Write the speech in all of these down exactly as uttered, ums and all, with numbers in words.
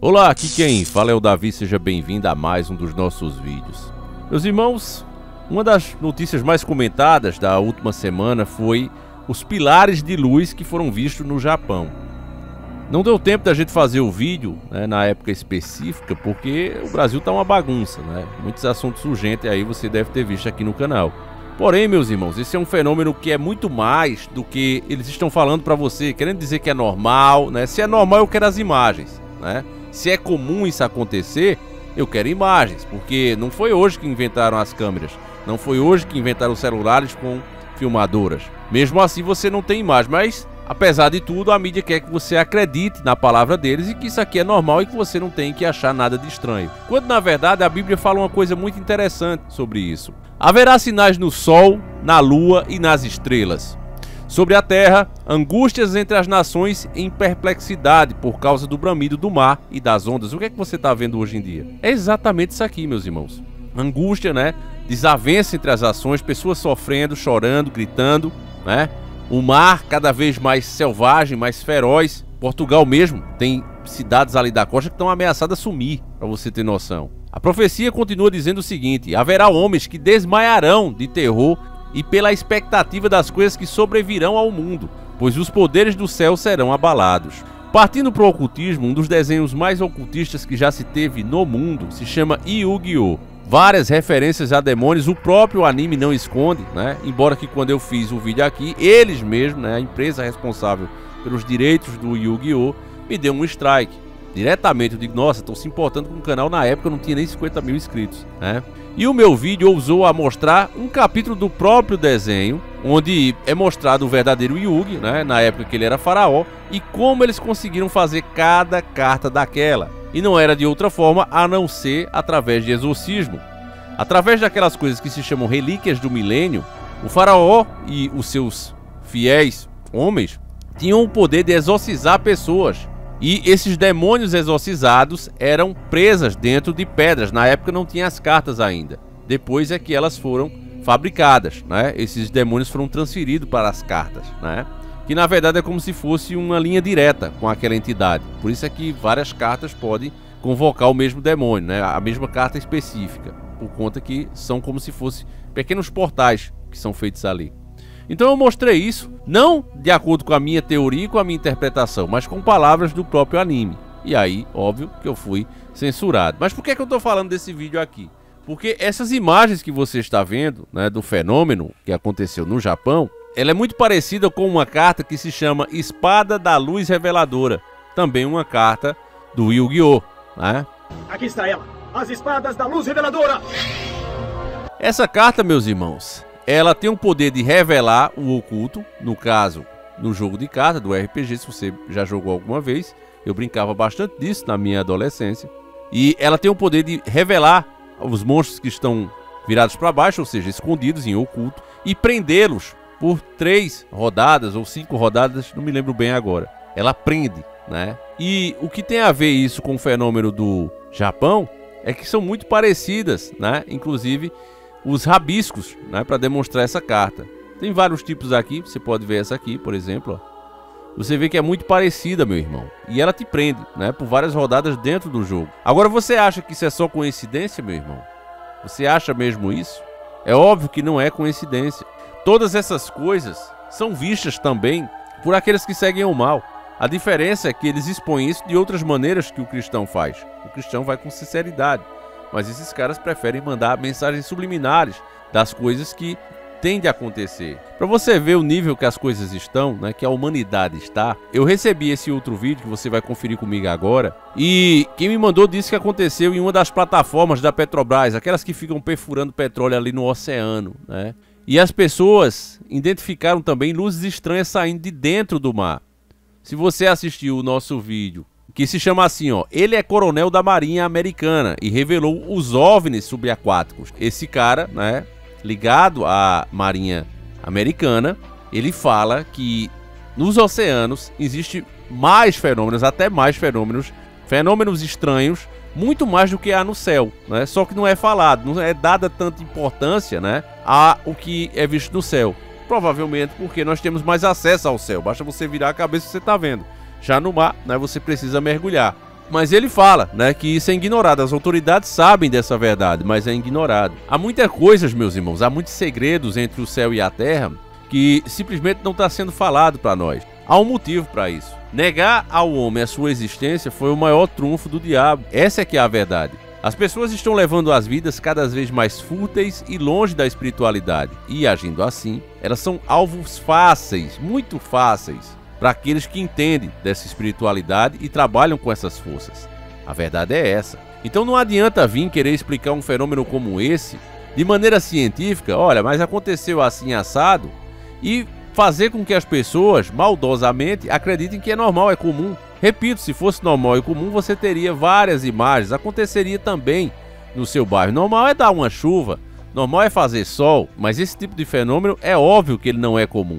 Olá, aqui quem fala é o Davi, seja bem-vindo a mais um dos nossos vídeos. Meus irmãos, uma das notícias mais comentadas da última semana foi os pilares de luz que foram vistos no Japão. Não deu tempo da gente fazer o vídeo, né, na época específica, porque o Brasil tá uma bagunça, né? Muitos assuntos urgentes aí você deve ter visto aqui no canal. Porém, meus irmãos, esse é um fenômeno que é muito mais do que eles estão falando para você, querendo dizer que é normal, né? Se é normal, eu quero as imagens, né? Se é comum isso acontecer, eu quero imagens, porque não foi hoje que inventaram as câmeras, não foi hoje que inventaram os celulares com filmadoras. Mesmo assim, você não tem imagem, mas apesar de tudo, a mídia quer que você acredite na palavra deles e que isso aqui é normal e que você não tem que achar nada de estranho. Quando na verdade a Bíblia fala uma coisa muito interessante sobre isso. Haverá sinais no sol, na lua e nas estrelas. Sobre a terra, angústias entre as nações em perplexidade por causa do bramido do mar e das ondas. O que é que você está vendo hoje em dia? É exatamente isso aqui, meus irmãos. Angústia, né? Desavença entre as ações, pessoas sofrendo, chorando, gritando, né? O mar cada vez mais selvagem, mais feroz. Portugal mesmo tem cidades ali da costa que estão ameaçadas a sumir, para você ter noção. A profecia continua dizendo o seguinte: haverá homens que desmaiarão de terror e pela expectativa das coisas que sobrevirão ao mundo, pois os poderes do céu serão abalados. Partindo para o ocultismo, um dos desenhos mais ocultistas que já se teve no mundo se chama Yu-Gi-Oh! Várias referências a demônios, o próprio anime não esconde, né? Embora que quando eu fiz o vídeo aqui, eles mesmos, né, a empresa responsável pelos direitos do Yu-Gi-Oh! Me deu um strike. Diretamente eu digo, nossa, estou se importando com o canal, na época eu não tinha nem cinquenta mil inscritos, né? E o meu vídeo ousou a mostrar um capítulo do próprio desenho, onde é mostrado o verdadeiro Yugi, né, na época que ele era faraó, e como eles conseguiram fazer cada carta daquela. E não era de outra forma a não ser através de exorcismo. Através daquelas coisas que se chamam relíquias do milênio, o faraó e os seus fiéis homens tinham o poder de exorcizar pessoas. E esses demônios exorcizados eram presas dentro de pedras. Na época não tinha as cartas ainda. Depois é que elas foram fabricadas, né? Esses demônios foram transferidos para as cartas, né? Que na verdade é como se fosse uma linha direta com aquela entidade. Por isso é que várias cartas podem convocar o mesmo demônio, né? A mesma carta específica, por conta que são como se fossem pequenos portais que são feitos ali. Então eu mostrei isso, não de acordo com a minha teoria e com a minha interpretação, mas com palavras do próprio anime. E aí, óbvio que eu fui censurado. Mas por que é que eu estou falando desse vídeo aqui? Porque essas imagens que você está vendo, né, do fenômeno que aconteceu no Japão, ela é muito parecida com uma carta que se chama Espada da Luz Reveladora. Também uma carta do Yu-Gi-Oh! Né? Aqui está ela, as Espadas da Luz Reveladora! Essa carta, meus irmãos, ela tem o poder de revelar o oculto, no caso, no jogo de carta do R P G, se você já jogou alguma vez. Eu brincava bastante disso na minha adolescência. E ela tem o poder de revelar os monstros que estão virados para baixo, ou seja, escondidos em oculto, e prendê-los por três rodadas ou cinco rodadas, não me lembro bem agora. Ela prende, né? E o que tem a ver isso com o fenômeno do Japão é que são muito parecidas, né? Inclusive os rabiscos, né, para demonstrar essa carta. Tem vários tipos aqui, você pode ver essa aqui, por exemplo, ó. Você vê que é muito parecida, meu irmão. E ela te prende, né, por várias rodadas dentro do jogo. Agora, você acha que isso é só coincidência, meu irmão? Você acha mesmo isso? É óbvio que não é coincidência. Todas essas coisas são vistas também por aqueles que seguem o mal. A diferença é que eles expõem isso de outras maneiras que o cristão faz. O cristão vai com sinceridade. Mas esses caras preferem mandar mensagens subliminares das coisas que têm de acontecer. Para você ver o nível que as coisas estão, né, que a humanidade está, eu recebi esse outro vídeo que você vai conferir comigo agora. E quem me mandou disse que aconteceu em uma das plataformas da Petrobras, aquelas que ficam perfurando petróleo ali no oceano, né? E as pessoas identificaram também luzes estranhas saindo de dentro do mar. Se você assistiu o nosso vídeo, que se chama assim, ó, ele é coronel da Marinha Americana e revelou os OVNIs subaquáticos. Esse cara, né, ligado à Marinha Americana, ele fala que nos oceanos existe mais fenômenos, até mais fenômenos, fenômenos estranhos, muito mais do que há no céu, né? Só que não é falado, não é dada tanta importância, né, a o que é visto no céu. Provavelmente porque nós temos mais acesso ao céu, basta você virar a cabeça e você está vendo. Já no mar, né, você precisa mergulhar. Mas ele fala, né, que isso é ignorado. As autoridades sabem dessa verdade, mas é ignorado. Há muitas coisas, meus irmãos, há muitos segredos entre o céu e a terra que simplesmente não está sendo falado para nós. Há um motivo para isso. Negar ao homem a sua existência foi o maior trunfo do diabo. Essa é que é a verdade. As pessoas estão levando as vidas cada vez mais fúteis e longe da espiritualidade. E, agindo assim, elas são alvos fáceis, muito fáceis, para aqueles que entendem dessa espiritualidade e trabalham com essas forças. A verdade é essa. Então não adianta vir querer explicar um fenômeno como esse de maneira científica, olha, mas aconteceu assim assado, e fazer com que as pessoas, maldosamente, acreditem que é normal, é comum. Repito, se fosse normal e comum, você teria várias imagens, aconteceria também no seu bairro. Normal é dar uma chuva, normal é fazer sol, mas esse tipo de fenômeno é óbvio que ele não é comum.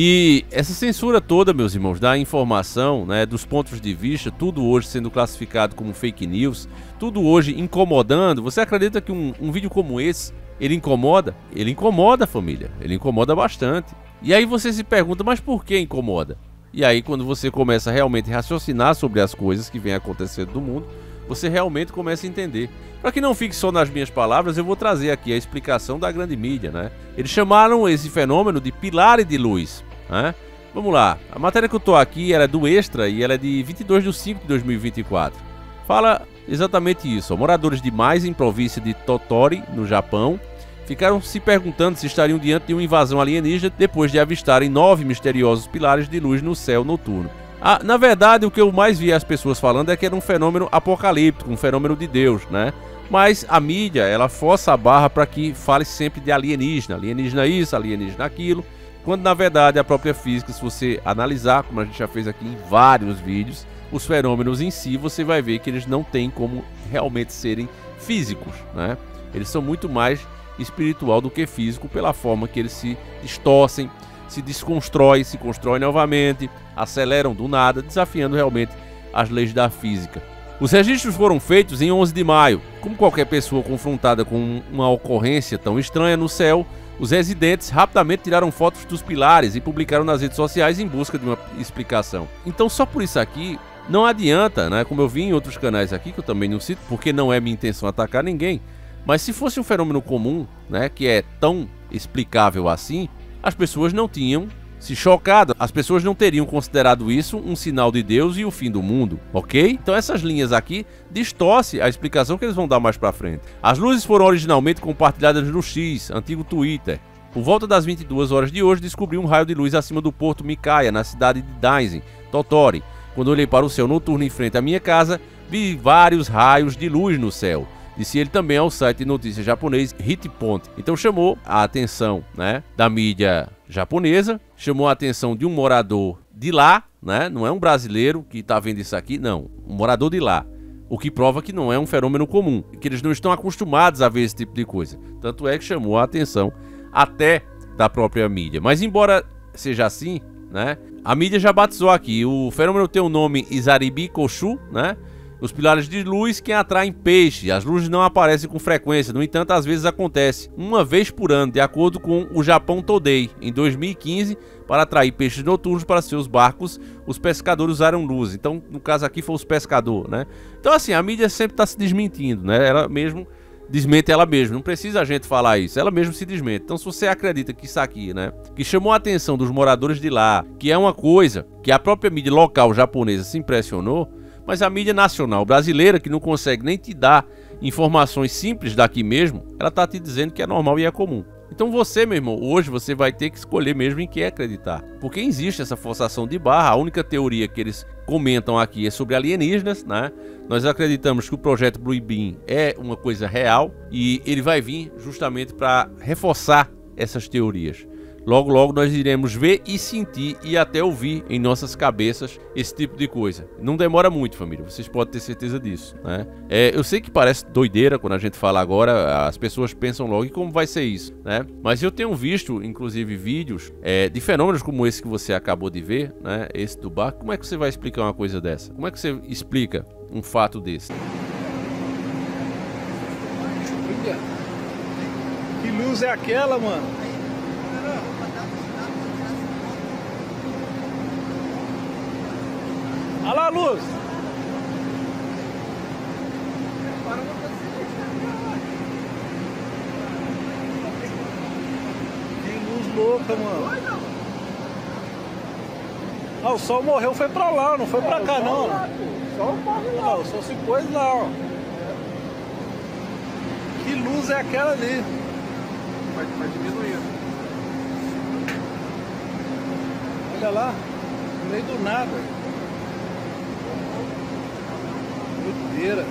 E essa censura toda, meus irmãos, da informação, né, dos pontos de vista, tudo hoje sendo classificado como fake news, tudo hoje incomodando. Você acredita que um, um vídeo como esse, ele incomoda? Ele incomoda, família, ele incomoda bastante. E aí você se pergunta, mas por que incomoda? E aí quando você começa a realmente raciocinar sobre as coisas que vem acontecendo no mundo, você realmente começa a entender. Para que não fique só nas minhas palavras, eu vou trazer aqui a explicação da grande mídia, né? Eles chamaram esse fenômeno de pilares de luz, né? Vamos lá, a matéria que eu tô aqui, ela é do Extra e ela é de vinte e dois de cinco de dois mil e vinte e quatro. Fala exatamente isso, ó. Moradores de Maizen, província de Tottori, no Japão, ficaram se perguntando se estariam diante de uma invasão alienígena depois de avistarem nove misteriosos pilares de luz no céu noturno. Ah, na verdade, o que eu mais vi as pessoas falando é que era um fenômeno apocalíptico, um fenômeno de Deus, né? Mas a mídia, ela força a barra para que fale sempre de alienígena, alienígena isso, alienígena aquilo, quando na verdade a própria física, se você analisar, como a gente já fez aqui em vários vídeos, os fenômenos em si, você vai ver que eles não têm como realmente serem físicos, né? Eles são muito mais espiritual do que físico, pela forma que eles se distorcem, se desconstroem, se constroem novamente, aceleram do nada, desafiando realmente as leis da física. Os registros foram feitos em onze de maio. Como qualquer pessoa confrontada com uma ocorrência tão estranha no céu, os residentes rapidamente tiraram fotos dos pilares e publicaram nas redes sociais em busca de uma explicação. Então só por isso aqui não adianta, né? Como eu vi em outros canais aqui, que eu também não cito, porque não é minha intenção atacar ninguém. Mas se fosse um fenômeno comum, né, que é tão explicável assim, as pessoas não tinham se chocado, as pessoas não teriam considerado isso um sinal de Deus e o fim do mundo, ok? Então essas linhas aqui distorcem a explicação que eles vão dar mais pra frente. As luzes foram originalmente compartilhadas no X, antigo Twitter. Por volta das vinte e duas horas de hoje, descobri um raio de luz acima do porto Mikaya, na cidade de Daisen, Tottori. Quando olhei para o céu noturno em frente à minha casa, vi vários raios de luz no céu. Disse ele também ao site de notícias japonês Hitpont. Então chamou a atenção, né, da mídia japonesa, chamou a atenção de um morador de lá, né, não é um brasileiro que está vendo isso aqui, não, um morador de lá. O que prova que não é um fenômeno comum, que eles não estão acostumados a ver esse tipo de coisa. Tanto é que chamou a atenção até da própria mídia. Mas embora seja assim, né, a mídia já batizou aqui. O fenômeno tem o nome Izaribi Koshu, né? Os pilares de luz que atraem peixe. As luzes não aparecem com frequência, no entanto, às vezes acontece uma vez por ano, de acordo com o Japão Today. Em dois mil e quinze, para atrair peixes noturnos para seus barcos, os pescadores usaram luz. Então, no caso aqui, foi os pescadores, né? Então, assim, a mídia sempre está se desmentindo, né? Ela mesmo desmente ela mesma. Não precisa a gente falar isso, ela mesma se desmente. Então, se você acredita que isso aqui, né, que chamou a atenção dos moradores de lá, que é uma coisa que a própria mídia local japonesa se impressionou, mas a mídia nacional brasileira, que não consegue nem te dar informações simples daqui mesmo, ela tá te dizendo que é normal e é comum. Então você, meu irmão, hoje você vai ter que escolher mesmo em que acreditar. Porque existe essa forçação de barra. A única teoria que eles comentam aqui é sobre alienígenas, né? Nós acreditamos que o projeto Blue Beam é uma coisa real e ele vai vir justamente para reforçar essas teorias. Logo, logo nós iremos ver e sentir e até ouvir em nossas cabeças esse tipo de coisa. Não demora muito, família, vocês podem ter certeza disso, né? É, eu sei que parece doideira quando a gente fala agora, as pessoas pensam logo, e como vai ser isso, né? Mas eu tenho visto, inclusive, vídeos é, de fenômenos como esse que você acabou de ver, né? Esse do barco. Como é que você vai explicar uma coisa dessa? Como é que você explica um fato desse? Que luz é aquela, mano? Olha lá a luz. louca, mano. Ah, o sol morreu, foi pra lá, não foi pra cá, não. O sol morre lá. Ah, o sol se pôs lá, ó. Que luz é aquela ali? Vai, vai diminuindo. Olha lá, no meio do nada. Doideira.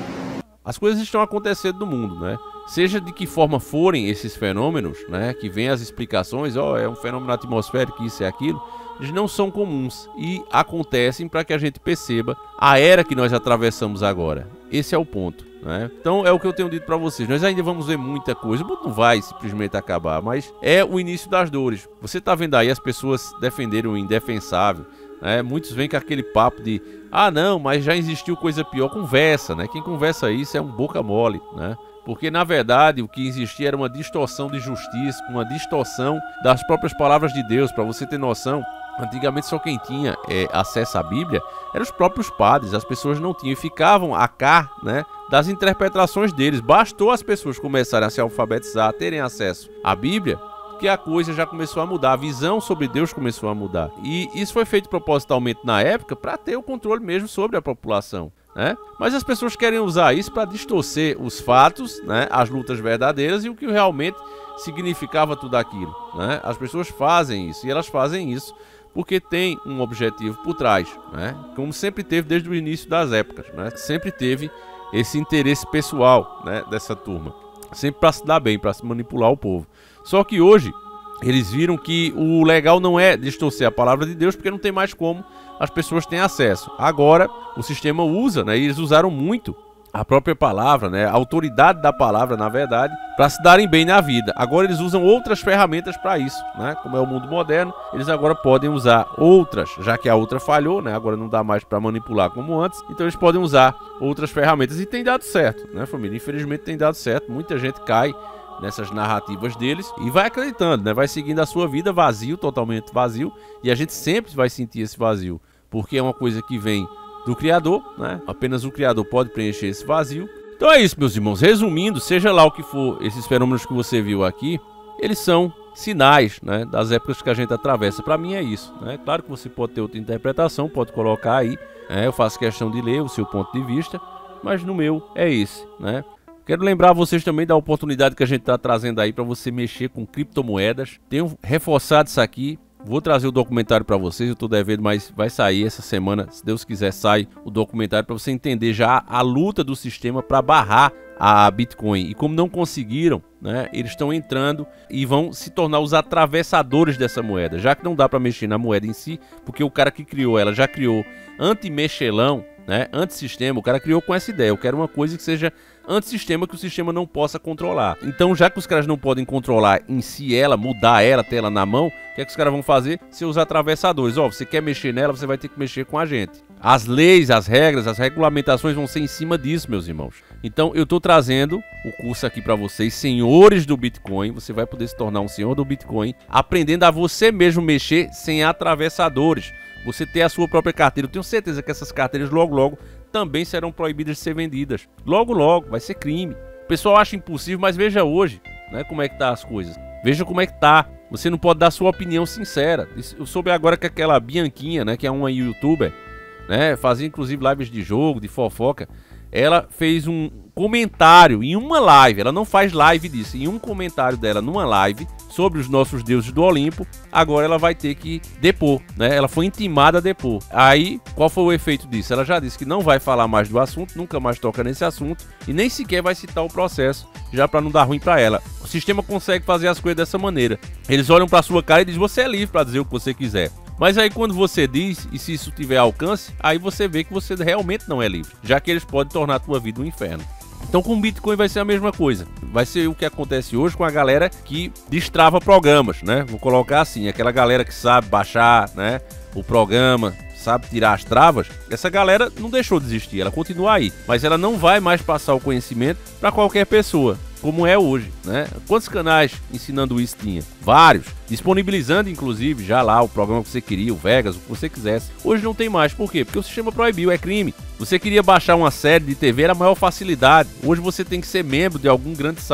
As coisas estão acontecendo no mundo, né? Seja de que forma forem esses fenômenos, né? Que vem as explicações, ó, é um fenômeno atmosférico, isso e aquilo. Eles não são comuns e acontecem para que a gente perceba a era que nós atravessamos agora. Esse é o ponto, né? Então é o que eu tenho dito para vocês. Nós ainda vamos ver muita coisa. O mundo não vai simplesmente acabar, mas é o início das dores. Você tá vendo aí as pessoas defenderem o indefensável, né? Muitos vêm com aquele papo de ah não, mas já existiu coisa pior. Conversa, né? Quem conversa isso é um boca mole, né? Porque, na verdade, o que existia era uma distorção de justiça, uma distorção das próprias palavras de Deus. Para você ter noção, antigamente só quem tinha é, acesso à Bíblia eram os próprios padres. As pessoas não tinham e ficavam a cá, né, das interpretações deles. Bastou as pessoas começarem a se alfabetizar, terem acesso à Bíblia, que a coisa já começou a mudar, a visão sobre Deus começou a mudar. E isso foi feito propositalmente na época para ter o controle mesmo sobre a população, né? Mas as pessoas querem usar isso para distorcer os fatos, né? As lutas verdadeiras e o que realmente significava tudo aquilo, né? As pessoas fazem isso e elas fazem isso porque tem um objetivo por trás, né? Como sempre teve desde o início das épocas, né? Sempre teve esse interesse pessoal, né, dessa turma, sempre para se dar bem, para se manipular o povo. Só que hoje eles viram que o legal não é distorcer a palavra de Deus, porque não tem mais como as pessoas têm acesso. Agora o sistema usa, né, e eles usaram muito a própria palavra, né, a autoridade da palavra, na verdade, para se darem bem na vida. Agora eles usam outras ferramentas para isso, né? Como é o mundo moderno, eles agora podem usar outras, já que a outra falhou, né? Agora não dá mais para manipular como antes, então eles podem usar outras ferramentas e tem dado certo, né, família? Infelizmente tem dado certo, muita gente cai nessas narrativas deles e vai acreditando, né? Vai seguindo a sua vida vazio, totalmente vazio, e a gente sempre vai sentir esse vazio, porque é uma coisa que vem do Criador, né? Apenas o Criador pode preencher esse vazio. Então é isso, meus irmãos. Resumindo, seja lá o que for esses fenômenos que você viu aqui, eles são sinais, né, das épocas que a gente atravessa. Para mim é isso, né? Claro que você pode ter outra interpretação, pode colocar aí, né? Eu faço questão de ler o seu ponto de vista, mas no meu é esse, né? Quero lembrar vocês também da oportunidade que a gente está trazendo aí para você mexer com criptomoedas. Tenho reforçado isso aqui. Vou trazer o documentário para vocês, eu estou devendo, mas vai sair essa semana, se Deus quiser, sai o documentário para você entender já a luta do sistema para barrar a Bitcoin. E como não conseguiram, né, eles estão entrando e vão se tornar os atravessadores dessa moeda, já que não dá para mexer na moeda em si, porque o cara que criou ela já criou anti-mexelão, né, anti-sistema. O cara criou com essa ideia: eu quero uma coisa que seja antissistema, que o sistema não possa controlar. Então, já que os caras não podem controlar em si ela, mudar ela, ter ela na mão, o que é que os caras vão fazer? Seus atravessadores. Ó, você quer mexer nela, você vai ter que mexer com a gente. As leis, as regras, as regulamentações vão ser em cima disso, meus irmãos. Então, eu tô trazendo o curso aqui para vocês, Senhores do Bitcoin. Você vai poder se tornar um senhor do Bitcoin, aprendendo a você mesmo mexer sem atravessadores. Você ter a sua própria carteira. Eu tenho certeza que essas carteiras logo, logo também serão proibidas de ser vendidas. Logo, logo, vai ser crime. O pessoal acha impossível, mas veja hoje, né, como é que tá as coisas. Veja como é que tá. Você não pode dar sua opinião sincera. Eu soube agora que aquela Bianquinha, né, que é uma youtuber, né, fazia inclusive lives de jogo, de fofoca. Ela fez um comentário em uma live, ela não faz live disso, em um comentário dela numa live sobre os nossos deuses do Olimpo, agora ela vai ter que depor, né? Ela foi intimada a depor. Aí, qual foi o efeito disso? Ela já disse que não vai falar mais do assunto, nunca mais toca nesse assunto e nem sequer vai citar o processo, já para não dar ruim para ela. O sistema consegue fazer as coisas dessa maneira. Eles olham para sua cara e dizem: você é livre para dizer o que você quiser. Mas aí quando você diz, e se isso tiver alcance, aí você vê que você realmente não é livre, já que eles podem tornar a tua vida um inferno. Então com o Bitcoin vai ser a mesma coisa. Vai ser o que acontece hoje com a galera que destrava programas, né? Vou colocar assim, aquela galera que sabe baixar, né, o programa, sabe tirar as travas. Essa galera não deixou de existir, ela continua aí, mas ela não vai mais passar o conhecimento para qualquer pessoa, como é hoje, né? Quantos canais ensinando isso tinha? Vários, disponibilizando inclusive já lá o programa que você queria, o Vegas, o que você quisesse. Hoje não tem mais, por quê? Porque o sistema proibiu, é crime. Você queria baixar uma série de T V, era a maior facilidade. Hoje você tem que ser membro de algum grande site.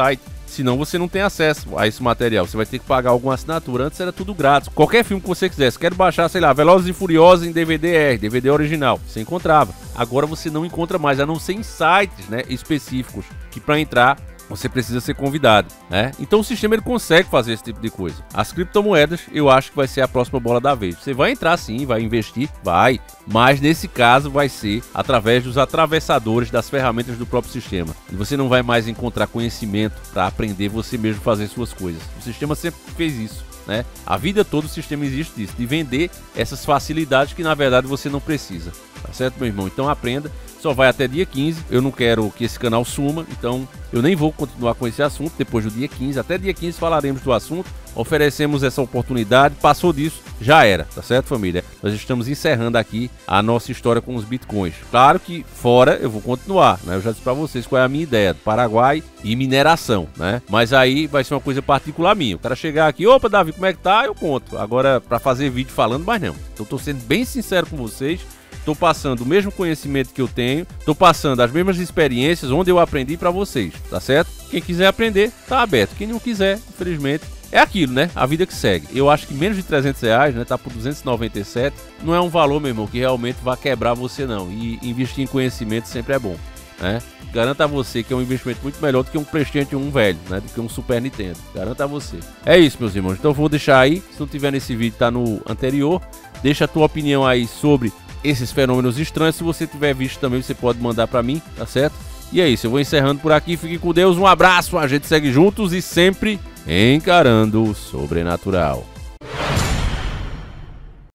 Senão você não tem acesso a esse material. Você vai ter que pagar alguma assinatura. Antes era tudo grátis. Qualquer filme que você quisesse. Quero baixar, sei lá, Velozes e Furiosos em D V D R, D V D original. Você encontrava. Agora você não encontra mais, a não ser em sites, né, específicos, que para entrar você precisa ser convidado, né? Então o sistema ele consegue fazer esse tipo de coisa. As criptomoedas, eu acho que vai ser a próxima bola da vez. Você vai entrar sim, vai investir, vai, mas nesse caso vai ser através dos atravessadores das ferramentas do próprio sistema. E você não vai mais encontrar conhecimento para aprender você mesmo fazer suas coisas. O sistema sempre fez isso, né? A vida toda o sistema existe disso, de vender essas facilidades que na verdade você não precisa. Tá certo, meu irmão? Então aprenda. Só vai até dia quinze, eu não quero que esse canal suma, então eu nem vou continuar com esse assunto depois do dia quinze. Até dia quinze falaremos do assunto, oferecemos essa oportunidade, passou disso, já era, tá certo, família? Nós estamos encerrando aqui a nossa história com os bitcoins. Claro que fora eu vou continuar, né? Eu já disse pra vocês qual é a minha ideia, do Paraguai e mineração, né? Mas aí vai ser uma coisa particular minha. O cara chegar aqui, opa, Davi, como é que tá? Eu conto. Agora, pra fazer vídeo falando, mas não. Então tô sendo bem sincero com vocês. Estou passando o mesmo conhecimento que eu tenho, estou passando as mesmas experiências onde eu aprendi para vocês, tá certo? Quem quiser aprender, tá aberto. Quem não quiser, infelizmente, é aquilo, né? A vida que segue. Eu acho que menos de trezentos reais, né? Tá por duzentos e noventa e sete. Não é um valor, meu irmão, que realmente vai quebrar você, não. E investir em conhecimento sempre é bom, né? Garanto a você que é um investimento muito melhor do que um PlayStation um velho, né? Do que um Super Nintendo. Garanto a você. É isso, meus irmãos. Então eu vou deixar aí. Se não tiver nesse vídeo, tá no anterior. Deixa a tua opinião aí sobre esses fenômenos estranhos. Se você tiver visto também, você pode mandar pra mim, tá certo? E é isso, eu vou encerrando por aqui. Fique com Deus, um abraço, a gente segue juntos e sempre encarando o sobrenatural.